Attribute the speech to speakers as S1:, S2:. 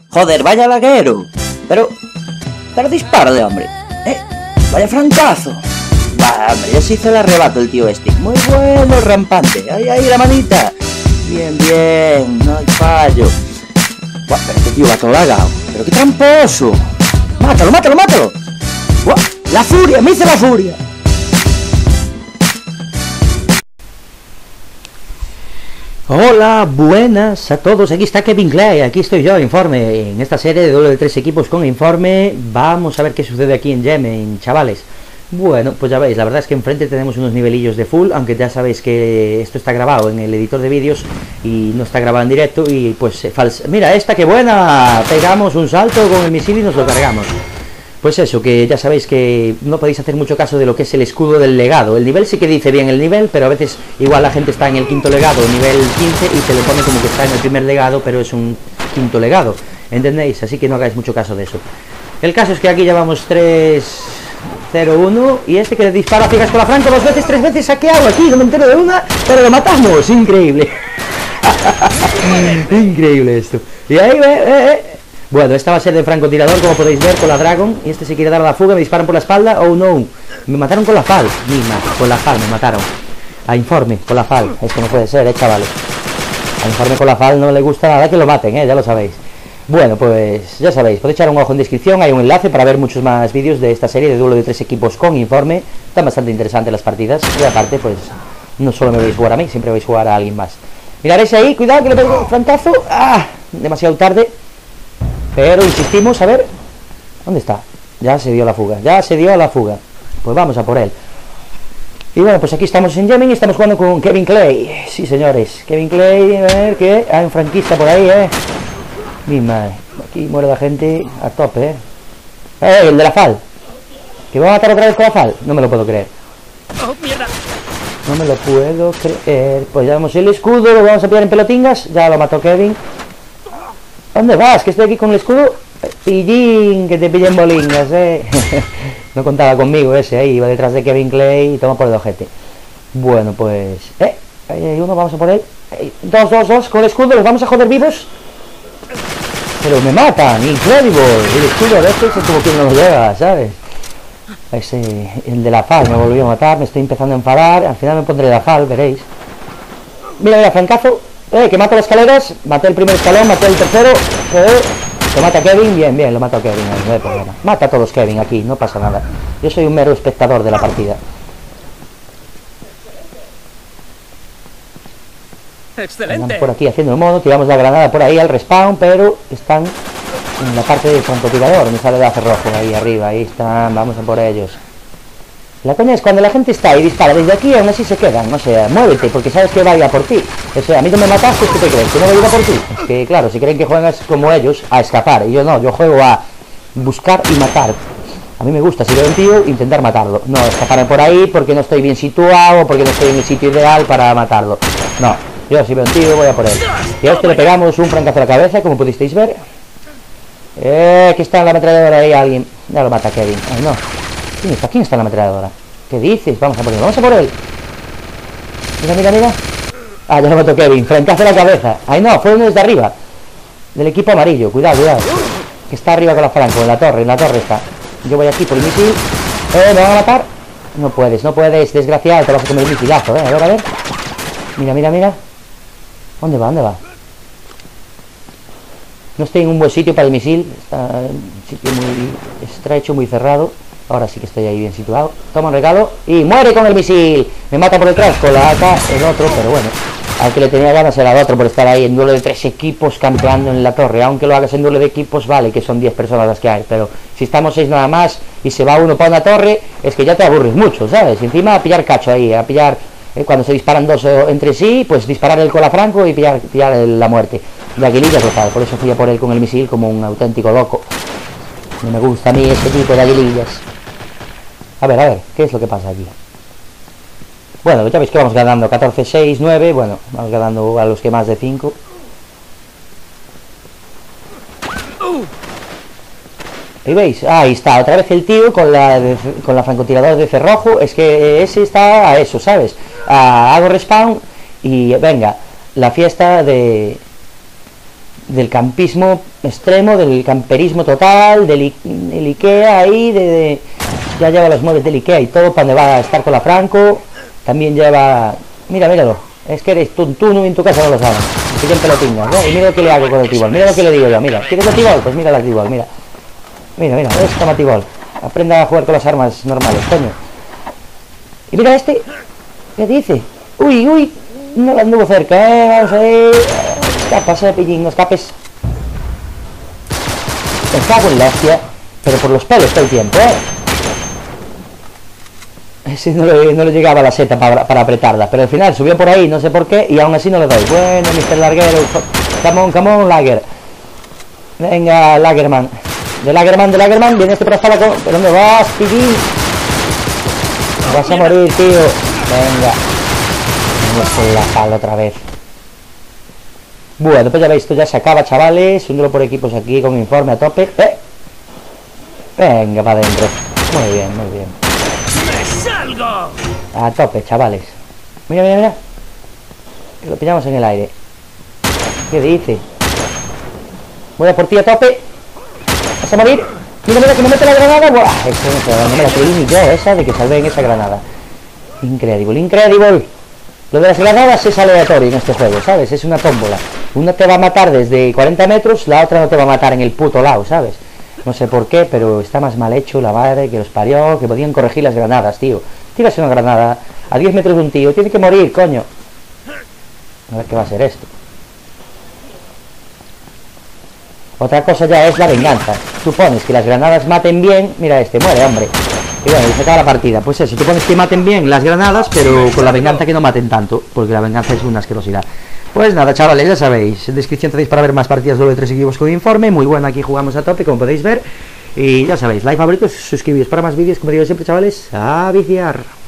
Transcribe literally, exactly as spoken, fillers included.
S1: Joder, vaya laguero. Pero... Pero dispárale, hombre. Eh, vaya francazo. Va, hombre, ya se hizo el arrebato el tío este. Muy bueno el rampante. Ahí, ahí, la manita. Bien, bien. No hay fallo. Buah, pero este tío va todo lagado. Pero qué tramposo. Mátalo, mátalo, mátalo. Buah, la furia, me hice la furia. Hola, buenas a todos, aquí está Kevin Clay, aquí estoy yo, Informe, en esta serie de doble de tres equipos con Informe. Vamos a ver qué sucede aquí en Yemen, chavales. Bueno, pues ya veis, la verdad es que enfrente tenemos unos nivelillos de full, aunque ya sabéis que esto está grabado en el editor de vídeos y no está grabado en directo y pues falsa. Mira esta, qué buena, pegamos un salto con el misil y nos lo cargamos. Pues eso, que ya sabéis que no podéis hacer mucho caso de lo que es el escudo del legado. El nivel sí que dice bien el nivel, pero a veces igual la gente está en el quinto legado, nivel quince, y se le pone como que está en el primer legado, pero es un quinto legado, ¿entendéis? Así que no hagáis mucho caso de eso. El caso es que aquí llevamos tres cero uno, y este que le dispara a ciegas con la franco dos veces, tres veces, ¿a qué hago aquí? No me entero de una, pero lo matamos, increíble. Increíble esto. Y ahí, eh, eh, eh. Bueno, esta va a ser de francotirador, como podéis ver, con la Dragon. Y este se quiere dar a la fuga, me disparan por la espalda. Oh no, me mataron con la F A L. Misma, con la F A L me mataron. A Informe, con la F A L. Esto no puede ser, eh, chavales. A Informe con la F A L no le gusta nada que lo maten, eh, ya lo sabéis. Bueno, pues ya sabéis, podéis echar un ojo en descripción. Hay un enlace para ver muchos más vídeos de esta serie de duelo de tres equipos con Informe. Están bastante interesantes las partidas. Y aparte, pues, no solo me veis jugar a mí, siempre vais a jugar a alguien más. Miraréis ahí, cuidado que le pego un francazo. Ah, demasiado tarde. Pero insistimos, a ver, ¿dónde está? Ya se dio la fuga, ya se dio la fuga. Pues vamos a por él. Y bueno, pues aquí estamos en Yemen y estamos jugando con Kevin Clay. Sí, señores, Kevin Clay, a ver que hay un franquista por ahí, eh. Mi madre, aquí muere la gente a tope, eh. Eh, el de la F A L. ¿Que va a matar otra vez con la F A L? No me lo puedo creer.
S2: Oh, mierda.
S1: No me lo puedo creer. Pues ya vamos el escudo, lo vamos a pillar en pelotingas. Ya lo mató Kevin. ¿Dónde vas? Que estoy aquí con el escudo. Pillín, que te pillen bolingas, eh. No contaba conmigo ese ahí, iba detrás de Kevin Clay y toma por el ojete. Bueno, pues... Eh, ahí hay uno, vamos a por él. Dos, dos, dos, con el escudo, los vamos a joder vivos. Pero me matan, increíble. El escudo de este es como quien no lo lleva, ¿sabes? Ese, el de la F A L me volvió a matar, me estoy empezando a enfadar. Al final me pondré la F A L, veréis. Mira, mira, francazo. Eh, que mato las escaleras, maté el primer escalón, maté el tercero, eh, lo mata Kevin, bien, bien, lo mato a Kevin, no hay problema. Mata a todos Kevin aquí, no pasa nada. Yo soy un mero espectador de la partida.
S2: Excelente.
S1: Andamos por aquí haciendo el mono, tiramos la granada por ahí al respawn, pero están en la parte del francotirador, donde sale el láser rojo, ahí arriba, ahí están, vamos a por ellos. La coña es cuando la gente está y dispara desde aquí, aún así se quedan, o sea, muévete, porque sabes que va a ir a por ti. O sea, a mí no me mataste, ¿qué te crees? ¿Que no voy a ir a por ti? Es que, claro, si creen que juegas como ellos, a escapar, y yo no, yo juego a buscar y matar. A mí me gusta, si veo un tío, intentar matarlo. No, escaparme por ahí porque no estoy bien situado, porque no estoy en el sitio ideal para matarlo. No, yo si veo un tío, voy a por él. Y a este le pegamos un francazo a la cabeza, como pudisteis ver. Eh, que está en la ametralladora ahí alguien. Ya lo mata Kevin. Ay, no. ¿Quién está? ¿Quién está en la ametralladora? ¿Qué dices? Vamos a por él, vamos a por él. Mira, mira, mira. Ah, ya lo mató Kevin, francazo a la cabeza. Ay, no, fue uno desde arriba. Del equipo amarillo, cuidado, cuidado. Que está arriba con la franco, en la torre, en la torre está. Yo voy aquí por el misil. Eh, ¿me van a matar? No puedes, no puedes, desgraciado, te vas a comer el misilazo, eh. A ver, a ver. Mira, mira, mira. ¿Dónde va? ¿Dónde va? No estoy en un buen sitio para el misil. Está en un sitio muy estrecho, muy cerrado. Ahora sí que estoy ahí bien situado. Toma un regalo y muere con el misil. Me mata por detrás con la A K el otro, pero bueno. Al que le tenía ganas era el otro por estar ahí en duelo de tres equipos campeando en la torre. Aunque lo hagas en duelo de equipos, vale, que son diez personas las que hay. Pero si estamos seis nada más y se va uno para una torre, es que ya te aburres mucho, ¿sabes? Y encima a pillar cacho ahí, a pillar... Eh, cuando se disparan dos eh, entre sí, pues disparar el colafranco y pillar, pillar el, la muerte. De aguilillas lo sabe, por eso fui a por él con el misil como un auténtico loco. No me gusta a mí este tipo de aguilillas. A ver, a ver, ¿qué es lo que pasa aquí? Bueno, ya veis que vamos ganando catorce, seis, nueve. Bueno, vamos ganando a los que más de cinco. ¿Y veis? Ahí está, otra vez el tío con la, de, con la francotiradora de cerrojo. Es que ese está a eso, ¿sabes? A, hago respawn y venga, la fiesta de... del campismo extremo, del camperismo total, del, I del Ikea ahí, de, de, ya lleva los muebles del Ikea y todo para donde va a estar con la Franco. También lleva, mira, míralo, es que eres tú, tú en tu casa no lo sabes, que siempre lo pingas, ¿no? Y mira lo que le hago con el tibol, mira lo que le digo yo, mira, ¿quieres el tibol? Pues mira la tibol, mira, mira, mira, es toma tibol, aprenda a jugar con las armas normales, coño. Y mira este, ¿qué dice? Uy, uy, no lo anduvo cerca, eh, vamos a ver, escapas, eh, pillín, no escapes. Me cago en la hostia, pero por los pelos todo el tiempo, eh. Ese no le, no le llegaba la seta para, para apretarla, pero al final subió por ahí, no sé por qué, y aún así no le doy. Bueno, mister Larguero, come on, come on, Lager. Venga, Lagerman. De Lagerman, de Lagerman, viene este por la con... ¿Pero dónde vas, pillín? Vas a morir, tío. Venga. Vamos con la pala otra vez. Bueno, pues ya veis, esto ya se acaba, chavales. Un duelo por equipos aquí con informe a tope. ¿Eh? Venga, para adentro. Muy bien, muy bien. A tope, chavales. Mira, mira, mira. Que lo pillamos en el aire. ¿Qué dice? Voy a por ti a tope. ¿Vas a morir? Mira, mira, que me mete la granada. ¡Buah! Eso no, no me la creí ni yo, esa de que salvé en esa granada. Incredible, incredible. Lo de las granadas es aleatorio en este juego, ¿sabes? Es una tómbola. Una te va a matar desde cuarenta metros, la otra no te va a matar en el puto lado, ¿sabes? No sé por qué, pero está más mal hecho, la madre que los parió, que podían corregir las granadas, tío. Tiras una granada a diez metros de un tío, tiene que morir, coño. A ver qué va a ser esto. Otra cosa ya es la venganza. Tú pones que las granadas maten bien, mira este, muere, hombre. Y bueno, y se acaba la partida. Pues eso, tú pones que maten bien las granadas, pero con la venganza que no maten tanto, porque la venganza es una asquerosidad. Pues nada, chavales, ya sabéis, en descripción tenéis para ver más partidas doble tres equipos con informe. Muy bueno, aquí jugamos a tope, como podéis ver. Y ya sabéis, like, favoritos, suscribiros para más vídeos, como digo siempre, chavales, a viciar.